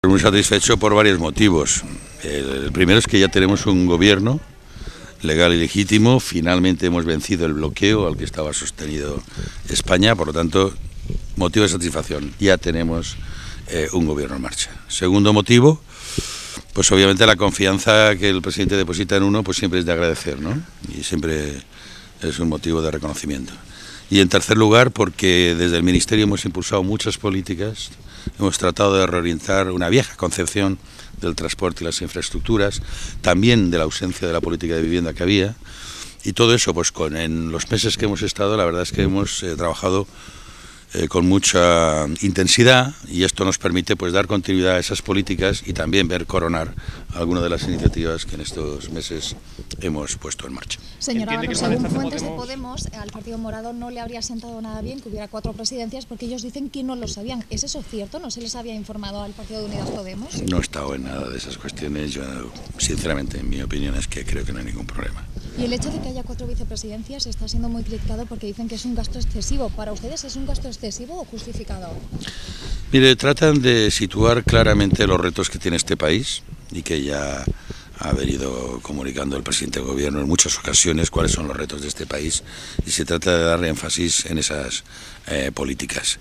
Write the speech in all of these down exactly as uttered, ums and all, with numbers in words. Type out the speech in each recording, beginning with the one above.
muy satisfecho por varios motivos. El primero es que ya tenemos un gobierno legal y legítimo. Finalmente hemos vencido el bloqueo al que estaba sostenido España, por lo tanto, motivo de satisfacción. Ya tenemos eh, un gobierno en marcha. Segundo motivo, pues obviamente la confianza que el presidente deposita en uno, pues siempre es de agradecer, ¿no? Y siempre es un motivo de reconocimiento. Y en tercer lugar, porque desde el Ministerio hemos impulsado muchas políticas, hemos tratado de reorientar una vieja concepción del transporte y las infraestructuras, también de la ausencia de la política de vivienda que había, y todo eso, pues con en los meses que hemos estado, la verdad es que hemos eh, trabajado eh, con mucha intensidad, y esto nos permite pues dar continuidad a esas políticas y también ver coronar algunas de las iniciativas que en estos meses hemos puesto en marcha. Señora Navarro, según fuentes de Podemos, al Partido Morado no le habría sentado nada bien que hubiera cuatro presidencias porque ellos dicen que no lo sabían. ¿Es eso cierto? ¿No se les había informado al Partido de Unidas Podemos? No he estado en nada de esas cuestiones. Yo, sinceramente, en mi opinión es que creo que no hay ningún problema. Y el hecho de que haya cuatro vicepresidencias está siendo muy criticado porque dicen que es un gasto excesivo. ¿Para ustedes es un gasto excesivo o justificado? Mire, tratan de situar claramente los retos que tiene este país y que ya ha venido comunicando el presidente del gobierno en muchas ocasiones cuáles son los retos de este país, y se trata de darle énfasis en esas eh, políticas.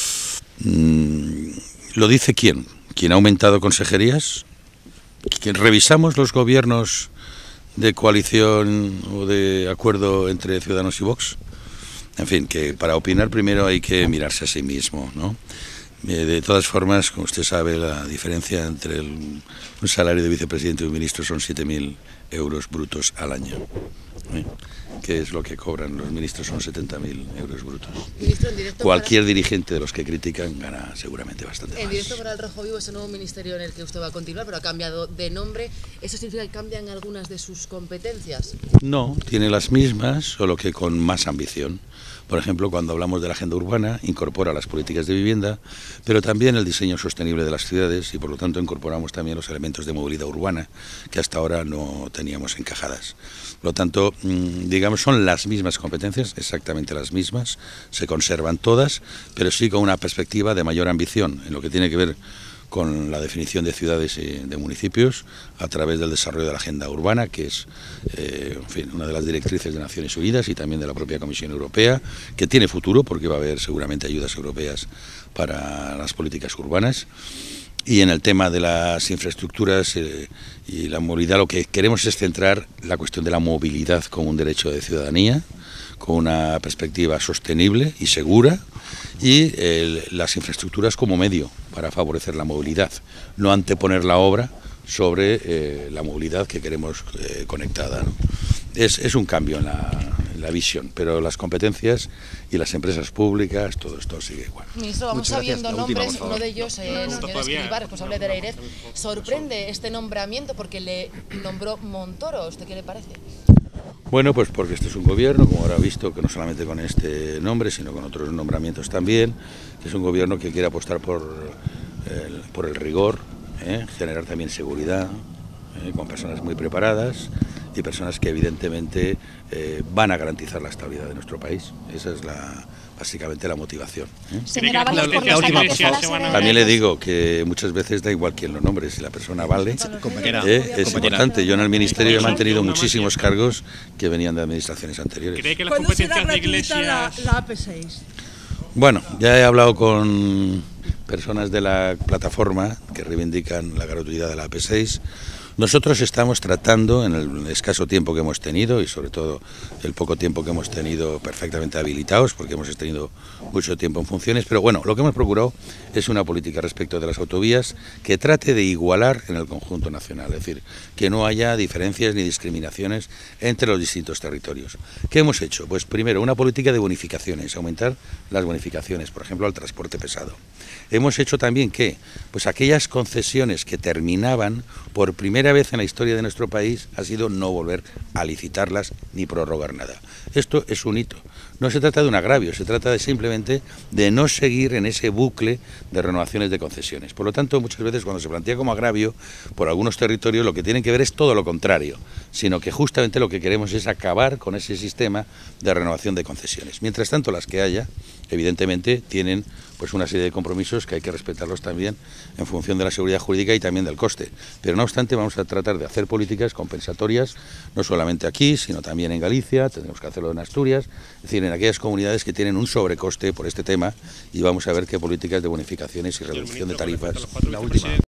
Mm, ¿Lo dice quién? ¿Quién ha aumentado consejerías? ¿Quién revisamos los gobiernos de coalición o de acuerdo entre Ciudadanos y Vox? En fin, que para opinar primero hay que mirarse a sí mismo, ¿no? De todas formas, como usted sabe, la diferencia entre el, un salario de vicepresidente y un ministro son siete mil euros brutos al año, ¿eh? Que es lo que cobran los ministros, son setenta mil euros brutos. Ministro, en directo Cualquier para... dirigente de los que critican gana seguramente bastante más. En directo para el Rojo Vivo es el nuevo ministerio en el que usted va a continuar, pero ha cambiado de nombre. ¿Eso significa que cambian algunas de sus competencias? No, tiene las mismas, solo que con más ambición. Por ejemplo, cuando hablamos de la agenda urbana, incorpora las políticas de vivienda, pero también el diseño sostenible de las ciudades, y por lo tanto incorporamos también los elementos de movilidad urbana que hasta ahora no teníamos encajadas. Por lo tanto, digamos, son las mismas competencias, exactamente las mismas, se conservan todas, pero sí con una perspectiva de mayor ambición en lo que tiene que ver con la definición de ciudades y de municipios a través del desarrollo de la agenda urbana, que es eh, en fin, una de las directrices de Naciones Unidas y también de la propia Comisión Europea, que tiene futuro porque va a haber seguramente ayudas europeas para las políticas urbanas. Y en el tema de las infraestructuras eh, y la movilidad, lo que queremos es centrar la cuestión de la movilidad como un derecho de ciudadanía, con una perspectiva sostenible y segura, y eh, las infraestructuras como medio para favorecer la movilidad, no anteponer la obra sobre eh, la movilidad que queremos eh, conectada, ¿no? Es, es un cambio en la, en la visión, pero las competencias y las empresas públicas, todo esto sigue igual. Ministro, vamos sabiendo nombres, uno de ellos es el señor Escrivá, responsable de la AIREF. ¿Sorprende este nombramiento porque le nombró Montoro? ¿A usted qué le parece? Bueno, pues porque este es un gobierno, como habrá visto, que no solamente con este nombre, sino con otros nombramientos también, que es un gobierno que quiere apostar por el, por el rigor, ¿eh? generar también seguridad, ¿eh? con personas muy preparadas y personas que evidentemente eh, van a garantizar la estabilidad de nuestro país. Esa es la, básicamente la motivación, ¿eh? Señora Ábalos, por los ataques a la sede... También le digo que muchas veces da igual quién lo nombre, si la persona vale, eh, es importante. Yo en el Ministerio he mantenido muchísimos cargos que venían de administraciones anteriores. ¿Cree que las competencias de Iglesias... la, la A P seis? Bueno, ya he hablado con personas de la plataforma que reivindican la gratuidad de la A P seis. Nosotros estamos tratando, en el escaso tiempo que hemos tenido y sobre todo el poco tiempo que hemos tenido perfectamente habilitados, porque hemos tenido mucho tiempo en funciones, pero bueno, lo que hemos procurado es una política respecto de las autovías que trate de igualar en el conjunto nacional, es decir, que no haya diferencias ni discriminaciones entre los distintos territorios. ¿Qué hemos hecho? Pues primero, una política de bonificaciones, aumentar las bonificaciones, por ejemplo, al transporte pesado. Hemos hecho también que, pues aquellas concesiones que terminaban por primera vez en la historia de nuestro país ha sido no volver a licitarlas ni prorrogar nada. Esto es un hito. no se trata de un agravio, se trata de simplemente de no seguir en ese bucle de renovaciones de concesiones. Por lo tanto, muchas veces cuando se plantea como agravio por algunos territorios, lo que tienen que ver es todo lo contrario, sino que justamente lo que queremos es acabar con ese sistema de renovación de concesiones. Mientras tanto, las que haya, evidentemente, tienen pues una serie de compromisos que hay que respetarlos también en función de la seguridad jurídica y también del coste. Pero no obstante, vamos a tratar de hacer políticas compensatorias, no solamente aquí, sino también en Galicia, tendremos que hacerlo en Asturias, es decir, en aquellas comunidades que tienen un sobrecoste por este tema, y vamos a ver qué políticas de bonificaciones y reducción de tarifas. La última.